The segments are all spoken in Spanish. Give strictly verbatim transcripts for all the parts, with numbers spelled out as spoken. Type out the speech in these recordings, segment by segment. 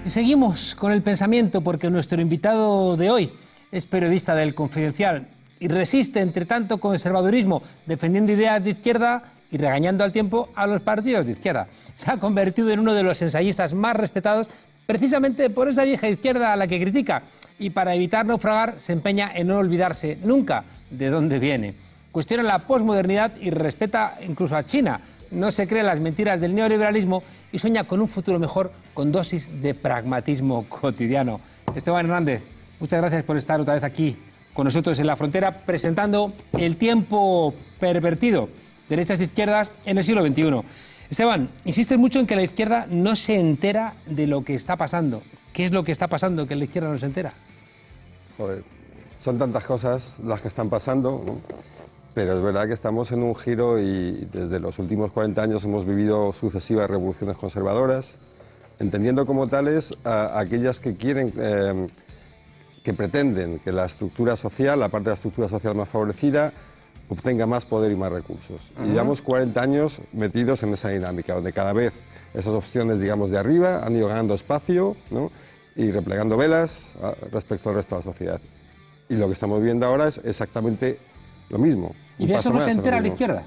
Y seguimos con el pensamiento porque nuestro invitado de hoy es periodista del Confidencial y resiste, entre tanto, conservadurismo, defendiendo ideas de izquierda y regañando al tiempo a los partidos de izquierda. Se ha convertido en uno de los ensayistas más respetados precisamente por esa vieja izquierda a la que critica, y para evitar naufragar se empeña en no olvidarse nunca de dónde viene. Cuestiona la posmodernidad y respeta incluso a China. No se cree las mentiras del neoliberalismo y sueña con un futuro mejor con dosis de pragmatismo cotidiano. Esteban Hernández, muchas gracias por estar otra vez aquí con nosotros en La Frontera presentando El tiempo pervertido, derechas e izquierdas en el siglo veintiuno. Esteban, insistes mucho en que la izquierda no se entera de lo que está pasando. ¿Qué es lo que está pasando que la izquierda no se entera? Joder, son tantas cosas las que están pasando, ¿no? Pero es verdad que estamos en un giro y desde los últimos cuarenta años hemos vivido sucesivas revoluciones conservadoras, entendiendo como tales a aquellas que quieren, eh, que pretenden que la estructura social, la parte de la estructura social más favorecida, obtenga más poder y más recursos. Uh-huh. Y llevamos cuarenta años metidos en esa dinámica, donde cada vez esas opciones, digamos, de arriba han ido ganando espacio, ¿no? Y replegando velas a, respecto al resto de la sociedad. Y lo que estamos viendo ahora es exactamente lo mismo. ¿Y de eso no se entera la izquierda?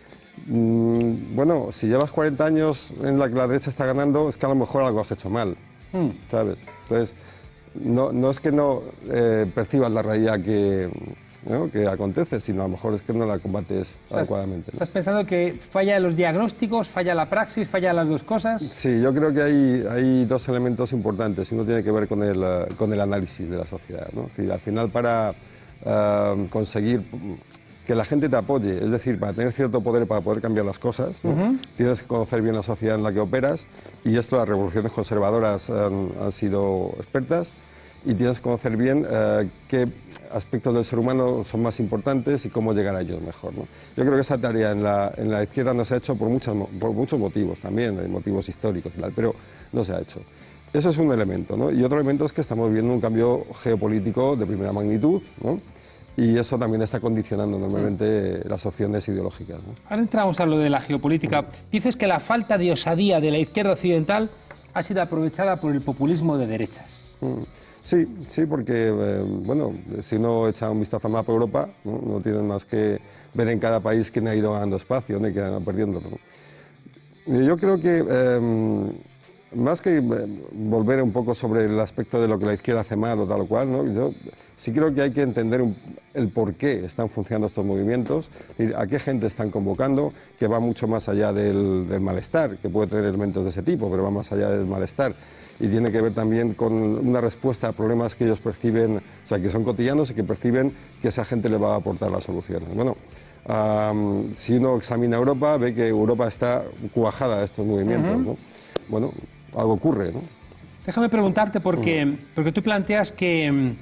Mm, bueno, si llevas cuarenta años en la que la derecha está ganando, es que a lo mejor algo has hecho mal, mm. ¿sabes? Entonces, no, no es que no eh, percibas la realidad que, ¿no? que acontece, sino a lo mejor es que no la combates o sea, adecuadamente, ¿no? ¿Estás pensando que falla los diagnósticos, falla la praxis, falla las dos cosas? Sí, yo creo que hay, hay dos elementos importantes. Uno tiene que ver con el, con el análisis de la sociedad, ¿no? Es decir, al final, para uh, conseguir que la gente te apoye, es decir, para tener cierto poder para poder cambiar las cosas, ¿no? Uh-huh. Tienes que conocer bien la sociedad en la que operas, y esto las revoluciones conservadoras han, han sido expertas, y tienes que conocer bien eh, qué aspectos del ser humano son más importantes y cómo llegar a ellos mejor, ¿no? Yo creo que esa tarea en la, en la izquierda no se ha hecho por, muchas, por muchos motivos también, hay motivos históricos y tal, pero no se ha hecho. Ese es un elemento, ¿no? Y otro elemento es que estamos viviendo un cambio geopolítico de primera magnitud, ¿no? Y eso también está condicionando normalmente las opciones ideológicas, ¿no? Ahora entramos a lo de la geopolítica. Dices que la falta de osadía de la izquierda occidental ha sido aprovechada por el populismo de derechas. Sí, sí, porque, eh, bueno, si uno echa un vistazo al mapa de Europa, ¿no? No tienen más que ver en cada país quién ha ido ganando espacio, ¿no? Y quién ha ido perdiéndolo, ¿no? Yo creo que, eh, más que volver un poco sobre el aspecto de lo que la izquierda hace mal o tal o cual, ¿no? Yo sí creo que hay que entender un, el por qué están funcionando estos movimientos, y a qué gente están convocando, que va mucho más allá del, del malestar, que puede tener elementos de ese tipo, pero va más allá del malestar. Y tiene que ver también con una respuesta a problemas que ellos perciben, o sea, que son cotidianos y que perciben que esa gente le va a aportar las soluciones. Bueno, um, si uno examina Europa, ve que Europa está cuajada de estos movimientos, uh-huh. ¿no? Bueno, algo ocurre, ¿no? Déjame preguntarte, porque, uh-huh. porque tú planteas que,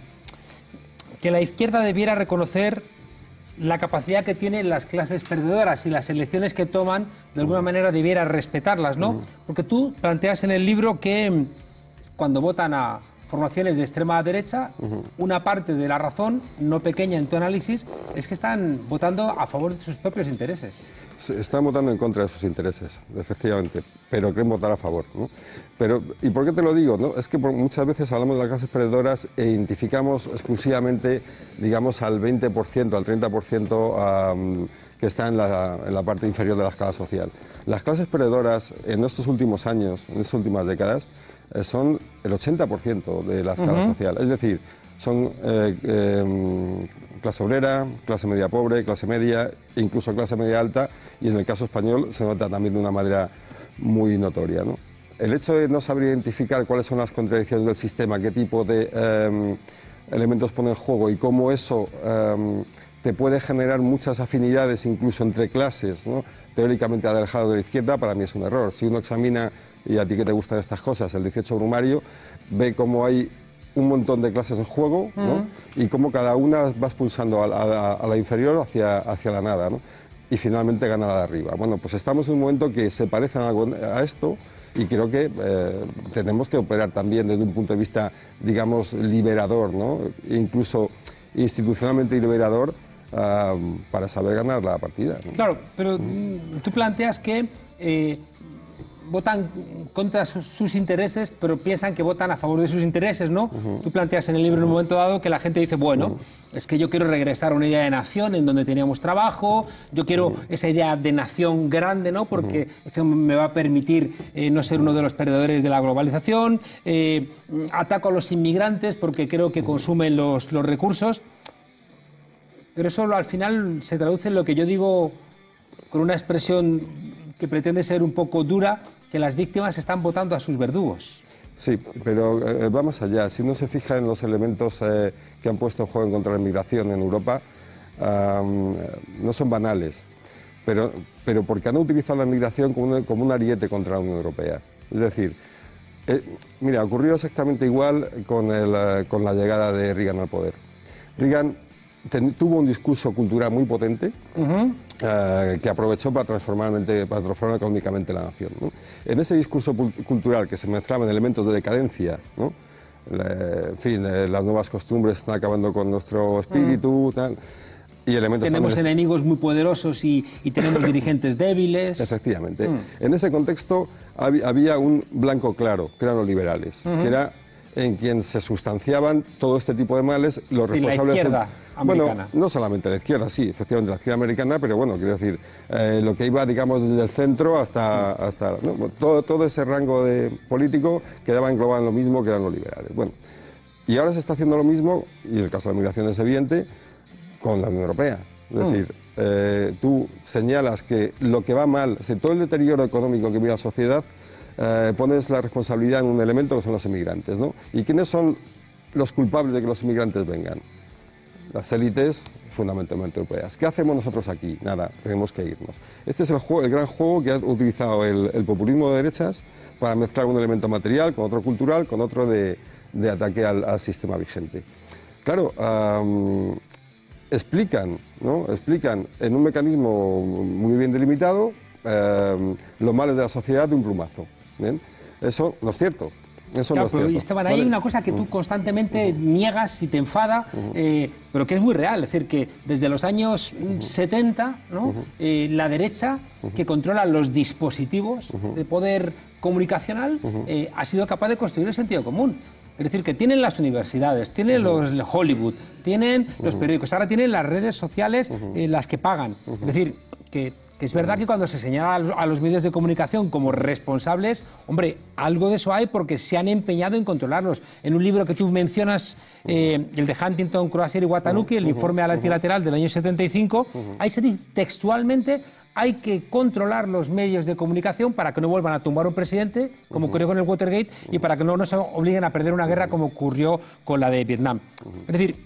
que la izquierda debiera reconocer la capacidad que tienen las clases perdedoras y las elecciones que toman, de alguna uh-huh. manera debiera respetarlas, ¿no? Uh-huh. Porque tú planteas en el libro que cuando votan a formaciones de extrema derecha, uh-huh. una parte de la razón, no pequeña en tu análisis, es que están votando a favor de sus propios intereses. Están votando en contra de sus intereses, efectivamente, pero creen votar a favor, ¿no? Pero, ¿y por qué te lo digo, no? Es que por, muchas veces hablamos de las clases perdedoras e identificamos exclusivamente, digamos, al veinte por ciento, al treinta por ciento um, que está en la, en la parte inferior de la escala social. Las clases perdedoras en estos últimos años, en estas últimas décadas, eh, son el ochenta por ciento de la escala uh-huh. social. Es decir, son eh, eh, clase obrera, clase media pobre, clase media e incluso clase media alta, y en el caso español se nota también de una manera muy notoria, ¿no? El hecho de no saber identificar cuáles son las contradicciones del sistema, qué tipo de eh, elementos pone en juego y cómo eso eh, te puede generar muchas afinidades incluso entre clases, ¿no? Teóricamente alejado de la izquierda, para mí es un error. Si uno examina, y a ti que te gustan estas cosas, el dieciocho brumario, ve cómo hay un montón de clases en juego, ¿no? Uh-huh. Y cómo cada una va expulsando a, a, a la inferior hacia, hacia la nada, ¿no? Y finalmente gana la de arriba. Bueno, pues estamos en un momento que se parece algo a esto, y creo que eh, tenemos que operar también desde un punto de vista, digamos, liberador, ¿no? Incluso institucionalmente liberador, uh, para saber ganar la partida, ¿no? Claro, pero mm. tú planteas que eh, votan contra sus, sus intereses, pero piensan que votan a favor de sus intereses, ¿no? Uh-huh. Tú planteas en el libro en un momento dado que la gente dice, bueno, uh-huh. es que yo quiero regresar a una idea de nación en donde teníamos trabajo, yo quiero uh-huh. esa idea de nación grande, ¿no? Porque uh-huh. esto me va a permitir eh, no ser uno de los perdedores de la globalización, eh, ataco a los inmigrantes porque creo que consumen los, los recursos, pero eso al final se traduce en lo que yo digo con una expresión que pretende ser un poco dura, que las víctimas están votando a sus verdugos. Sí, pero eh, va más allá. Si uno se fija en los elementos eh, que han puesto en juego contra la inmigración en Europa, um, no son banales, pero, pero porque han utilizado la inmigración como un, como un ariete contra la Unión Europea. Es decir, eh, mira, ocurrió exactamente igual con, el, eh, con la llegada de Reagan al poder. Reagan ten, tuvo un discurso cultural muy potente, uh-huh. eh, que aprovechó para transformar, para transformar económicamente la nación, ¿no? En ese discurso cultural que se mezclaban elementos de decadencia, ¿no? La, en fin, eh, las nuevas costumbres están acabando con nuestro espíritu, uh-huh. tal, y elementos tenemos también... enemigos muy poderosos y, y tenemos dirigentes débiles. Efectivamente. Uh-huh. En ese contexto había, había un blanco claro, que eran los liberales, uh-huh. que era en quien se sustanciaban todo este tipo de males, los sí, responsables... La izquierda americana. Bueno, no solamente la izquierda, sí, efectivamente la izquierda americana, pero bueno, quiero decir, eh, lo que iba, digamos, desde el centro hasta... hasta ¿no? todo, todo ese rango de político quedaba englobado en lo mismo que eran los liberales. Bueno, y ahora se está haciendo lo mismo, y el caso de la migración es evidente, con la Unión Europea. Es decir, mm. eh, tú señalas que lo que va mal, o sea, todo el deterioro económico que vive la sociedad, Eh, pones la responsabilidad en un elemento que son los inmigrantes, ¿no? ¿Y quiénes son los culpables de que los inmigrantes vengan? Las élites fundamentalmente europeas. ¿Qué hacemos nosotros aquí? Nada, tenemos que irnos. Este es el, juego, el gran juego que ha utilizado el, el populismo de derechas para mezclar un elemento material con otro cultural, con otro de, de ataque al, al sistema vigente. Claro, um, explican, ¿no? explican en un mecanismo muy bien delimitado um, los males de la sociedad de un plumazo. ¿Bien? Eso no es cierto. Eso claro, no es pero cierto. Esteban, hay ¿Vale? una cosa que tú constantemente uh-huh. niegas y te enfada, uh-huh. eh, pero que es muy real. Es decir, que desde los años uh-huh. setenta, ¿no? uh-huh. eh, la derecha, uh-huh. que controla los dispositivos uh-huh. de poder comunicacional, uh-huh. eh, ha sido capaz de construir el sentido común. Es decir, que tienen las universidades, tienen uh-huh. los Hollywood, tienen uh-huh. los periódicos, ahora tienen las redes sociales, uh-huh. eh, las que pagan. Uh-huh. Es decir, que... que es verdad que cuando se señala a los medios de comunicación como responsables, hombre, algo de eso hay porque se han empeñado en controlarlos. En un libro que tú mencionas, eh, el de Huntington, Crozier y Watanuki, el informe multilateral del año setenta y cinco, ahí se dice textualmente hay que controlar los medios de comunicación para que no vuelvan a tumbar un presidente, como ocurrió con el Watergate, y para que no nos obliguen a perder una guerra como ocurrió con la de Vietnam. Es decir,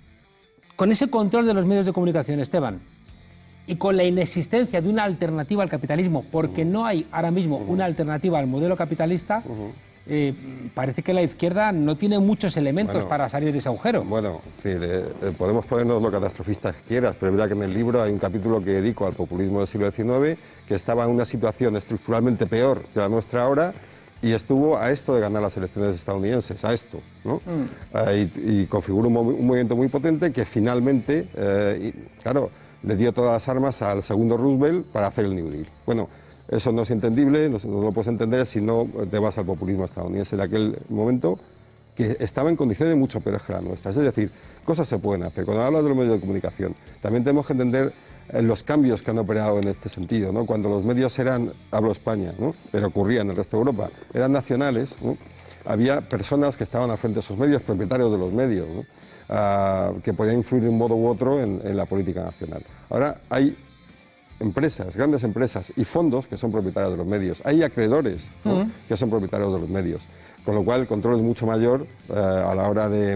con ese control de los medios de comunicación, Esteban, y con la inexistencia de una alternativa al capitalismo, porque no hay ahora mismo una alternativa al modelo capitalista, eh, parece que la izquierda no tiene muchos elementos bueno, para salir de ese agujero. Bueno, es decir, eh, eh, podemos ponernos lo catastrofistas que quieras, pero es verdad que en el libro hay un capítulo que dedico al populismo del siglo diecinueve, que estaba en una situación estructuralmente peor que la nuestra ahora, y estuvo a esto de ganar las elecciones estadounidenses, a esto, ¿no? Mm. Eh, y, y configuró un, un movimiento muy potente que finalmente, eh, y, claro, le dio todas las armas al segundo Roosevelt para hacer el New Deal. Bueno, eso no es entendible, no, no lo puedes entender si no te vas al populismo estadounidense de aquel momento, que estaba en condiciones mucho peores que las nuestras. Es decir, cosas se pueden hacer. Cuando hablas de los medios de comunicación, también tenemos que entender eh, los cambios que han operado en este sentido, ¿no? Cuando los medios eran, hablo España, ¿no? Pero ocurría en el resto de Europa, eran nacionales, ¿no? Había personas que estaban al frente de esos medios, propietarios de los medios, ¿no? Uh, que podían influir de un modo u otro en, en la política nacional. Ahora hay empresas, grandes empresas y fondos que son propietarios de los medios. Hay acreedores, ¿no? uh-huh. que son propietarios de los medios. Con lo cual el control es mucho mayor uh, a la hora de,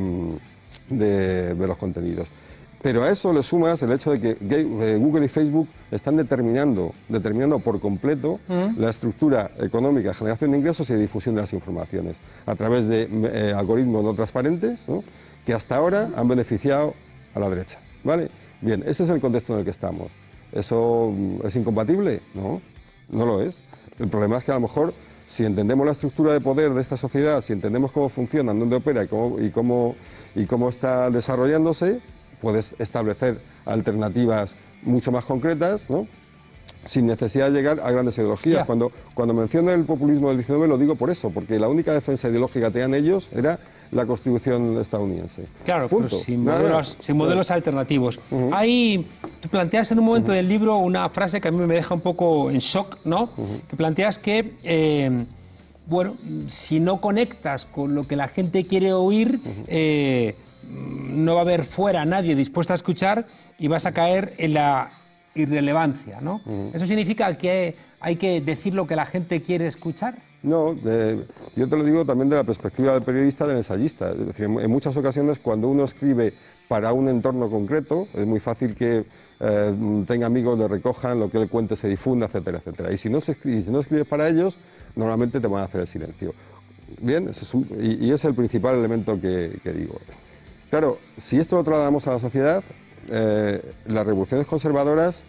de, de los contenidos. Pero a eso le sumas el hecho de que Google y Facebook están determinando, determinando por completo uh-huh. la estructura económica, generación de ingresos y de difusión de las informaciones a través de eh, algoritmos no transparentes, ¿no? que hasta ahora han beneficiado a la derecha, ¿vale? Bien, ese es el contexto en el que estamos. ¿Eso es incompatible? No, no lo es. El problema es que a lo mejor, si entendemos la estructura de poder de esta sociedad, si entendemos cómo funciona, dónde opera y cómo, y cómo, y cómo está desarrollándose, puedes establecer alternativas mucho más concretas, ¿no? sin necesidad de llegar a grandes ideologías. Ya. Cuando, cuando menciono el populismo del diecinueve lo digo por eso, porque la única defensa ideológica que tenían ellos era la Constitución estadounidense. Claro, Punto. pero sin Nada modelos, más. sin modelos alternativos. Uh-huh. Hay, tú planteas en un momento uh-huh. del libro una frase que a mí me deja un poco en shock, ¿no? Uh-huh. Que planteas que, eh, bueno, si no conectas con lo que la gente quiere oír, uh-huh. eh, no va a haber fuera nadie dispuesto a escuchar y vas a caer en la irrelevancia, ¿no? Uh-huh. ¿Eso significa que hay que decir lo que la gente quiere escuchar? No, eh, yo te lo digo también de la perspectiva del periodista, del ensayista. Es decir, en, en muchas ocasiones cuando uno escribe para un entorno concreto, es muy fácil que eh, tenga amigos, le recojan, lo que él cuente se difunda, etcétera, etcétera. Y si no, se escribe, si no escribes para ellos, normalmente te van a hacer el silencio. Bien, eso es un, y, y es el principal elemento que, que digo. Claro, si esto lo trasladamos a la sociedad, eh, las revoluciones conservadoras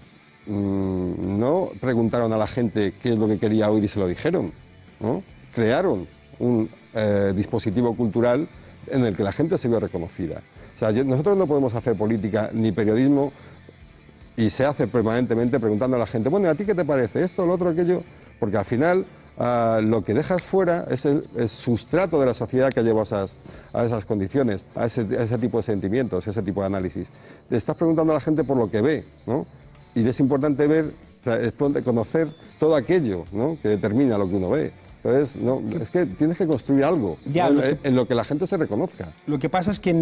mmm, no preguntaron a la gente qué es lo que quería oír y se lo dijeron, ¿no? Crearon un eh, dispositivo cultural en el que la gente se vio reconocida. O sea, yo, nosotros no podemos hacer política ni periodismo y se hace permanentemente preguntando a la gente, bueno, ¿a ti qué te parece esto, lo otro, aquello? Porque al final uh, lo que dejas fuera es el es sustrato de la sociedad que lleva a esas, a esas condiciones, a ese, a ese tipo de sentimientos, a ese tipo de análisis. Te estás preguntando a la gente por lo que ve, ¿no? Y es importante ver, o sea, es conocer todo aquello, ¿no?, que determina lo que uno ve. Entonces, no, es que tienes que construir algo, ya, ¿no? lo que, en lo que la gente se reconozca. Lo que pasa es que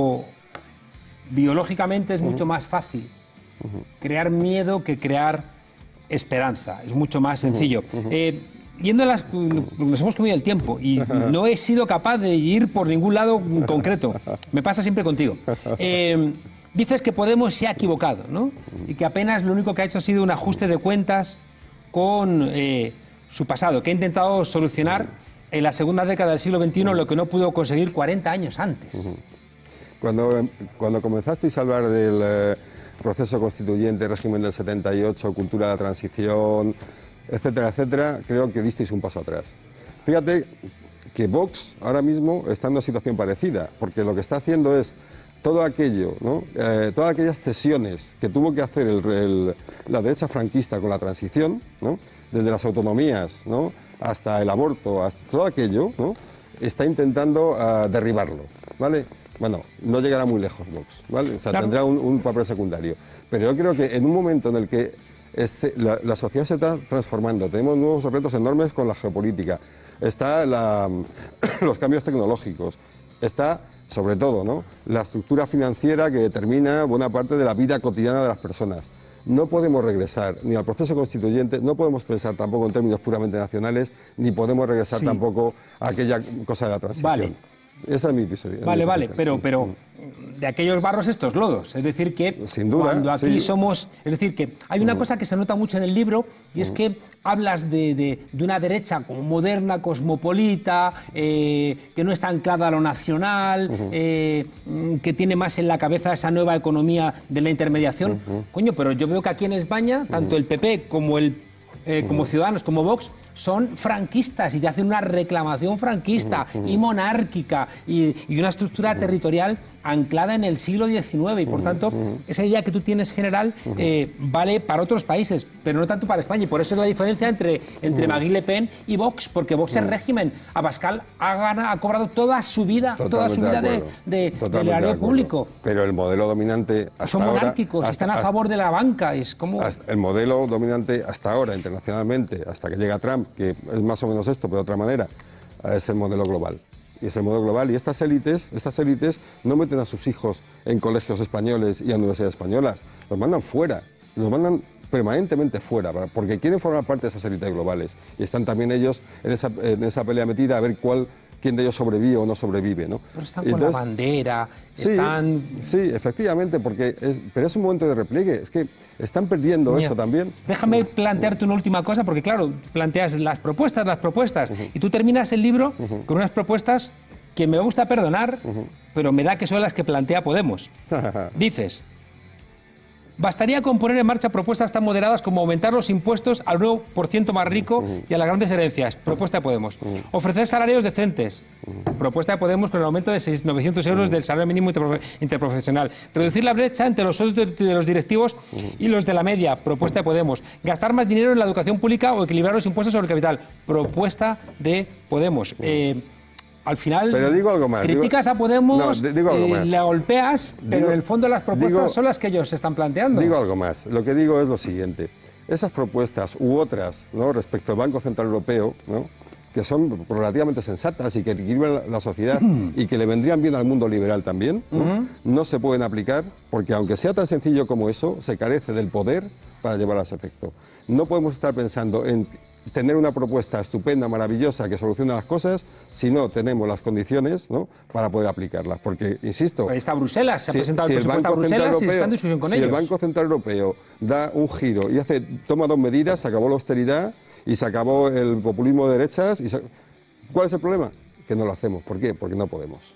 neurobiológicamente es uh-huh. mucho más fácil uh-huh. crear miedo que crear esperanza. Es mucho más sencillo. Uh-huh. Uh-huh. Eh, yendo a las... Nos hemos comido el tiempo y no he sido capaz de ir por ningún lado concreto. Me pasa siempre contigo. Eh, dices que Podemos se ha equivocado, ¿no? Y que apenas lo único que ha hecho ha sido un ajuste de cuentas con... Eh, su pasado, que ha intentado solucionar en la segunda década del siglo veintiuno lo que no pudo conseguir cuarenta años antes. Cuando, cuando comenzasteis a hablar del eh, proceso constituyente, régimen del setenta y ocho, cultura de la transición, etcétera, etcétera, creo que disteis un paso atrás. Fíjate que Vox ahora mismo está en una situación parecida, porque lo que está haciendo es todo aquello, ¿no? eh, todas aquellas cesiones que tuvo que hacer el, el, la derecha franquista con la transición, ¿no?, desde las autonomías, ¿no?, hasta el aborto, hasta todo aquello, ¿no?, está intentando uh, derribarlo, ¿vale? Bueno, no llegará muy lejos Vox, ¿vale? O sea, claro, tendrá un, un papel secundario. Pero yo creo que en un momento en el que este, la, la sociedad se está transformando, tenemos nuevos retos enormes con la geopolítica, está la, los cambios tecnológicos, está... sobre todo, ¿no?, la estructura financiera que determina buena parte de la vida cotidiana de las personas. No podemos regresar ni al proceso constituyente, no podemos pensar tampoco en términos puramente nacionales, ni podemos regresar sí. tampoco a aquella cosa de la transición. Vale. Esa es mi episodio. Vale, vale, pero, pero de aquellos barros estos lodos. Es decir, que sin duda, cuando aquí sí. somos... Es decir, que hay una uh-huh. cosa que se nota mucho en el libro y es que hablas de, de, de una derecha como moderna, cosmopolita, eh, que no está anclada a lo nacional, uh-huh. eh, que tiene más en la cabeza esa nueva economía de la intermediación. Uh-huh. Coño, pero yo veo que aquí en España, tanto uh-huh. el P P como el Eh, como Ciudadanos, como Vox, son franquistas y te hacen una reclamación franquista uh-huh. y monárquica y, y una estructura uh-huh. territorial anclada en el siglo diecinueve y por uh-huh. tanto uh-huh. esa idea que tú tienes general uh-huh. eh, vale para otros países, pero no tanto para España y por eso es la diferencia entre, entre uh-huh. Marine Le Pen y Vox, porque Vox uh-huh. es régimen. Abascal ha, ganado, ha cobrado toda su vida, Totalmente toda su vida de, de, de, del erario público. Pero el modelo dominante hasta son monárquicos, ahora, hasta, están a hasta, favor de la banca. Es como... El modelo dominante hasta ahora, internacionalmente, hasta que llega Trump, que es más o menos esto, pero de otra manera, es el modelo global. Y es el modelo global. Y estas élites, estas élites no meten a sus hijos en colegios españoles y a universidades españolas. Los mandan fuera. Los mandan permanentemente fuera, porque quieren formar parte de esas élites globales. Y están también ellos en esa, en esa pelea metida a ver cuál... quién de ellos sobrevive o no sobrevive, ¿no? Pero están con Entonces, la bandera, sí, están... Sí, efectivamente, porque es, pero es un momento de repliegue, es que están perdiendo Mira, eso también. Déjame plantearte una última cosa, porque claro, planteas las propuestas, las propuestas, uh-huh. y tú terminas el libro uh-huh. con unas propuestas que me gusta perdonar, uh-huh. pero me da que son las que plantea Podemos. Dices... Bastaría con poner en marcha propuestas tan moderadas como aumentar los impuestos al uno por ciento más rico uh-huh. y a las grandes herencias. Propuesta de Podemos. Uh-huh. Ofrecer salarios decentes. Propuesta de Podemos con el aumento de novecientos euros del salario mínimo interprofesional. Reducir la brecha entre los sueldos de los directivos y los de la media. Propuesta de Podemos. Gastar más dinero en la educación pública o equilibrar los impuestos sobre el capital. Propuesta de Podemos. Eh, al final, pero digo algo más, criticas digo, a Podemos, no, digo algo eh, más. la golpeas, pero digo, en el fondo las propuestas digo, son las que ellos están planteando. Digo algo más. Lo que digo es lo siguiente. Esas propuestas u otras, ¿no?, respecto al Banco Central Europeo, ¿no?, que son relativamente sensatas y que equilibran la, la sociedad y que le vendrían bien al mundo liberal también, ¿no? Uh-huh. No se pueden aplicar porque, aunque sea tan sencillo como eso, se carece del poder para llevarlas a efecto. No podemos estar pensando en tener una propuesta estupenda, maravillosa, que solucione las cosas, si no tenemos las condiciones, ¿no?, para poder aplicarlas. Porque, insisto... Ahí está Bruselas, se si, ha presentado si el presupuesto a Bruselas Europeo, y está en discusión con si ellos. Si el Banco Central Europeo da un giro y hace, toma dos medidas, se acabó la austeridad y se acabó el populismo de derechas. Y se... ¿Cuál es el problema? Que no lo hacemos. ¿Por qué? Porque no podemos.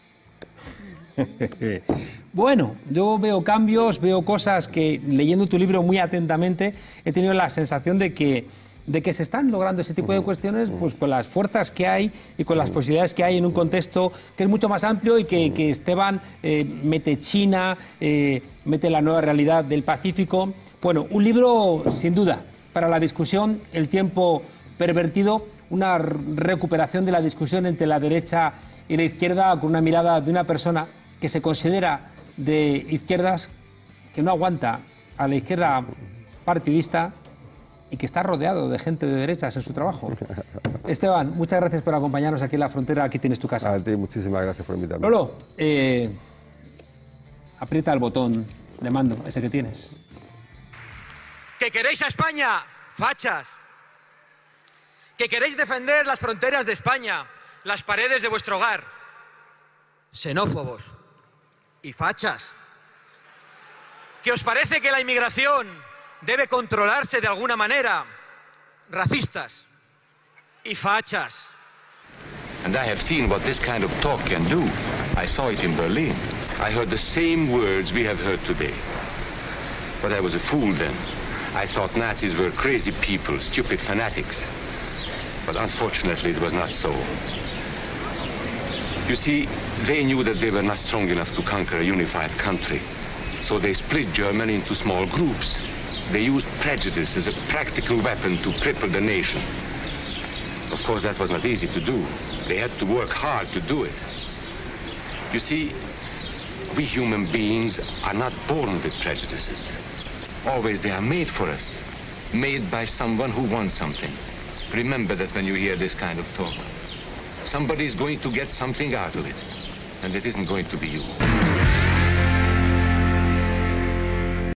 Bueno, yo veo cambios, veo cosas que, leyendo tu libro muy atentamente, he tenido la sensación de que, de que se están logrando ese tipo de cuestiones pues con las fuerzas que hay y con las posibilidades que hay en un contexto que es mucho más amplio y que, que Esteban eh, mete China, eh, mete la nueva realidad del Pacífico. Bueno, un libro sin duda para la discusión, el tiempo pervertido, una recuperación de la discusión entre la derecha y la izquierda con una mirada de una persona que se considera de izquierdas, que no aguanta a la izquierda partidista y que está rodeado de gente de derechas en su trabajo. Esteban, muchas gracias por acompañarnos aquí en La Frontera. Aquí tienes tu casa. A ti, muchísimas gracias por invitarme. Lolo, eh, aprieta el botón de mando, ese que tienes. ¿Que queréis a España? Fachas. ¿Que queréis defender las fronteras de España, las paredes de vuestro hogar? Xenófobos y fachas. ¿Que os parece que la inmigración debe controlarse de alguna manera? Racistas y fachas. And I have seen what this kind of talk can do. I saw it in Berlin. I heard the same words we have heard today. But I was a fool then. I thought Nazis were crazy people, stupid fanatics. But unfortunately it was not so. You see, they knew that they were not strong enough to conquer a unified country. So they split Germany into small groups. They used prejudice as a practical weapon to cripple the nation. Of course, that was not easy to do. They had to work hard to do it. You see, we human beings are not born with prejudices. Always they are made for us, made by someone who wants something. Remember that when you hear this kind of talk. Somebody is going to get something out of it, and it isn't going to be you.